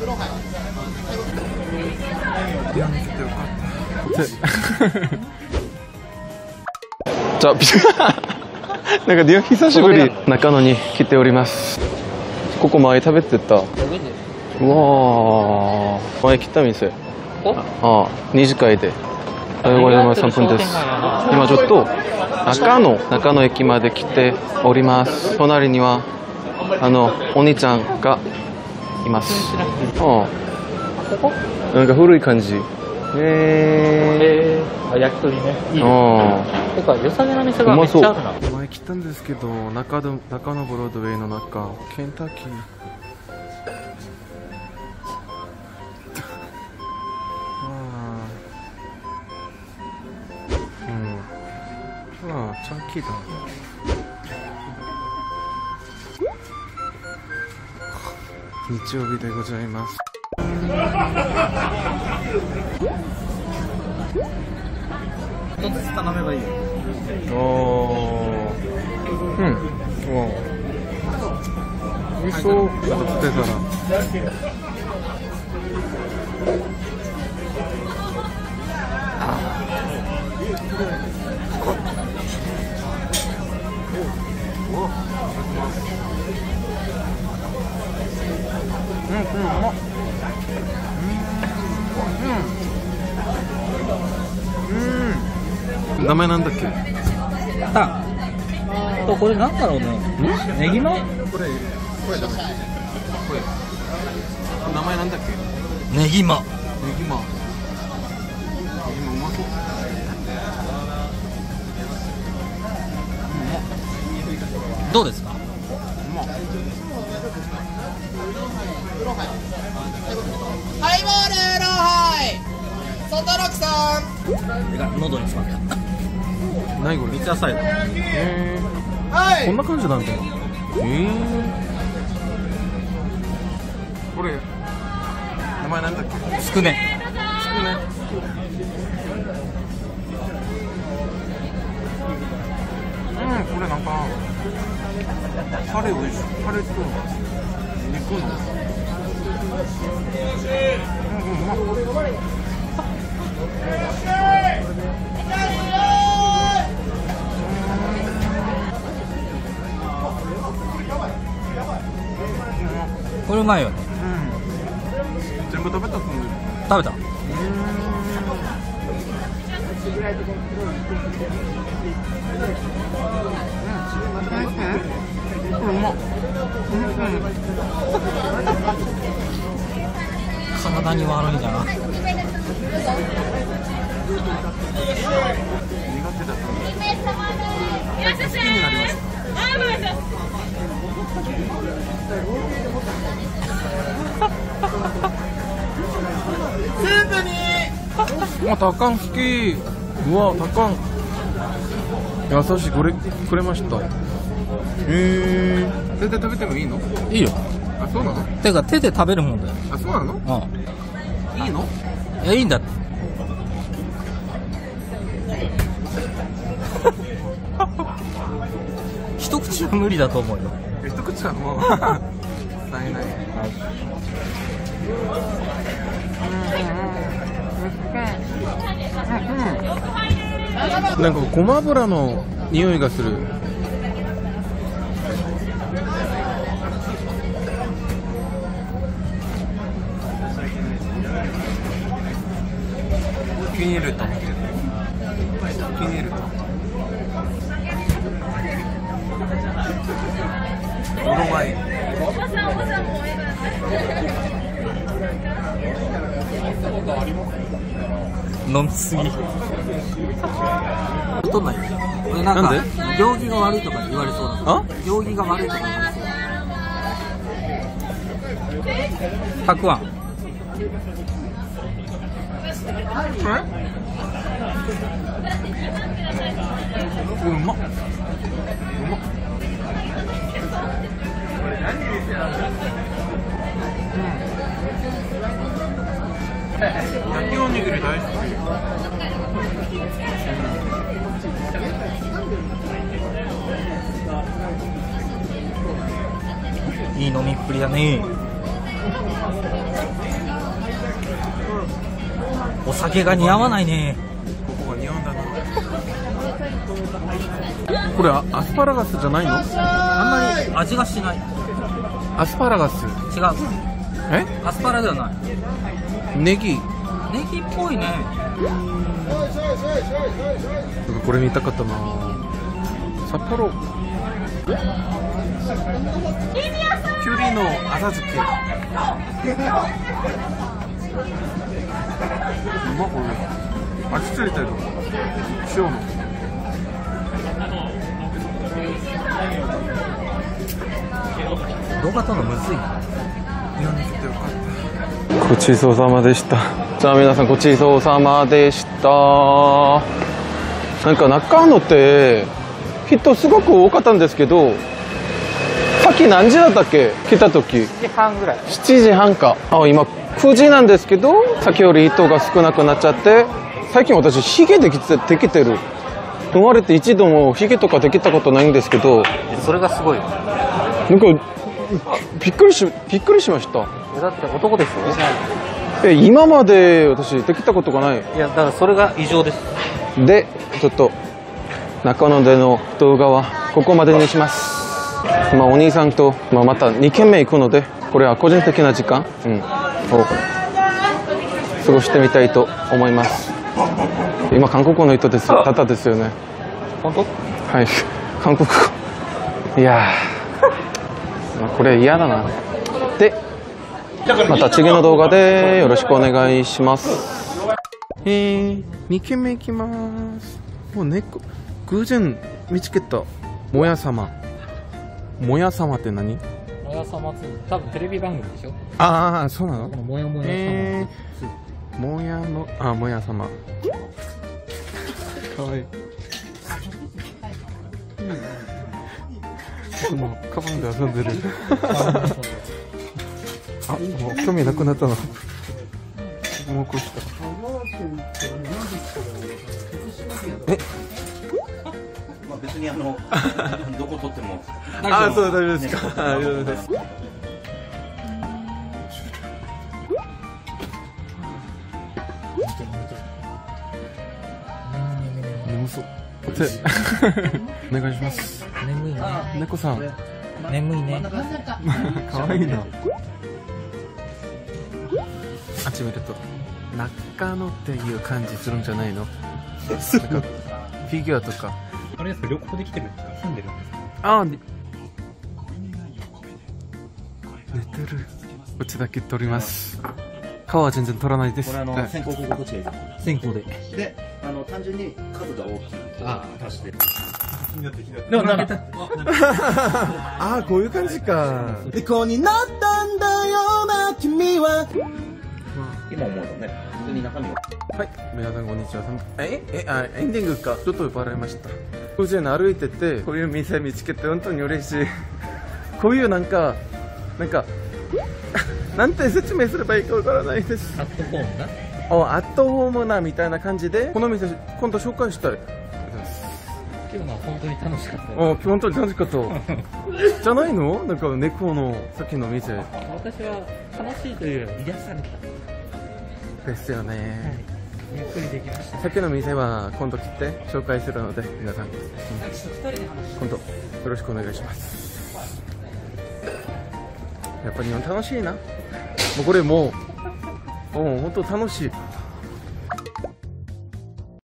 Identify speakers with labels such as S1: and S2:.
S1: じゃあなんかディオ久しぶり中野に来ております。ここ前食べてた。うわー、前来た店。ああ、2次会で。おはようございます。3分です。今ちょっと中野駅まで来ております。隣にはお兄ちゃんがいます。なんか古い感じ。
S2: 焼き鳥ね。いいね。てか良さげな店がめっちゃあるな。
S1: 前来たんですけど、中野ブロードウェイの中、ケンタッキー。チャンキーだ。日曜日でございます。
S2: 一つずつ頼めばいいよ。
S1: 味噌つけたら。名前なんだっけ？
S2: これなんだろうね。ネギマ？
S1: これ名前なんだっけ？
S2: ネギマ。
S1: うまそう。
S2: どうですか？
S3: ハイボールローハイ外六さん。
S2: 喉に詰まった。
S1: 何これ？
S2: 三ツ矢サイド。
S1: こんな感じなんだよ。これ名前なんだっけ？
S2: つくね。
S1: これなんかタレと肉の
S2: これうまいよね。
S1: 全部食べたと思う。
S2: 食べた。体に悪いんだな。
S1: 苦手だった。好きになりました。
S3: スープに
S1: タカン好き。うわ、タカン優しい。これくれました。全然食べてもいいの？
S2: いいよ。
S1: あ、そうなの？
S2: てか手で食べるもんだよ。
S1: あ、そうなの？いいの？
S2: いや、いいんだって。一口は無理だと思うよ。
S1: 一口はもうないない。なんかごま油の匂いがする。気に入ると思ってる。気に入ると。うまい。
S2: 飲みすぎ。太んないよ。俺なんか行儀が悪いとか言われそうだ。行儀が悪いとか言われそう。たくあん。
S1: うまっ。焼きおにぎり大好き。
S2: いい飲みっぷりだね。 お酒が似合わないね。
S1: ここが似合うんだな。これアスパラガスじゃないの？
S2: あんまり味がしない。
S1: アスパラガス。
S2: 違う。
S1: え？
S2: アスパラではない。
S1: ネギ。
S2: ネギっぽいね。
S1: これ見たかったな。札幌。きゅうりの浅漬け。うまこれ。味ついてる。塩の。
S2: 動画撮るのむずいな。
S1: ごちそうさまでした。じゃあ皆さんごちそうさまでした。なんか中野って人すごく多かったんですけど、さっき何時だったっけ？来た時。
S2: 7時半ぐらい。
S1: 7時半か。今9時なんですけど、さっきより人が少なくなっちゃって、最近私ヒゲできてる。生まれて一度もヒゲとかできたことないんですけど、
S2: それがすごい。
S1: なんかびっくりしました。
S2: だって男ですよ。
S1: 今まで私できたことがない。
S2: いや、だからそれが異常です。
S1: で、ちょっと中野での動画はここまでにします。お兄さんと、また2軒目行くので、これは個人的な時間、を過ごしてみたいと思います。今韓国語の人です、方ですよね。
S2: 本当？
S1: はい、韓国語。いやー、これ嫌だな。で、また次の動画でよろしくお願いします。2軒目行きます。もう猫、偶然見つけた。もやさま。もやさまって何？
S2: もやさまつ、多分テレビ番組でしょ。
S1: ああ、そうなの？
S2: もやもやさま。
S1: もやの、もやさま。かわいい。もうカバンで遊んでる。もう興味なくなったの。もうこうした。
S4: 別にどこ撮っても
S1: そう大丈夫ですか。大丈夫です。眠そう。お願いします。
S2: 眠いね。
S1: 猫さん。
S2: 眠いね。
S1: かわいいな。あっち見ると中野っていう感じするんじゃないの？なんかフィギュアとか。
S2: あれですか、旅行で来てるんですか？住んでるんですか？
S1: 寝てる。うちだけ撮ります。顔は全然撮らないです。
S4: これ先行ここどっちがいいか。
S2: 先行で。
S4: で、単純に数が大きいと足して。
S2: でも投げた。
S1: こういう感じか。
S4: で、こうになったんだよな、君は。今思うとね、普通に中身は。
S1: はい、皆さんこんにちは。エンディングか。ちょっと笑いました。偶然歩いてて、こういう店見つけて本当に嬉しい。こういうなんか、なんて説明すればいいかわからないです。
S2: アットホームな。
S1: アットホームなみたいな感じで、この店今度紹介したい。
S2: 今日は本当に楽しかった。
S1: 本当に楽しかった。じゃないの？なんか猫のさっきの店。
S2: 私は楽しいというより癒された。
S1: ですよね。
S2: ゆっくりできました。
S1: さっきの店は今度来て紹介するので、皆さん、今度よろしくお願いします。やっぱり楽しいな。もうこれもう本当楽しい。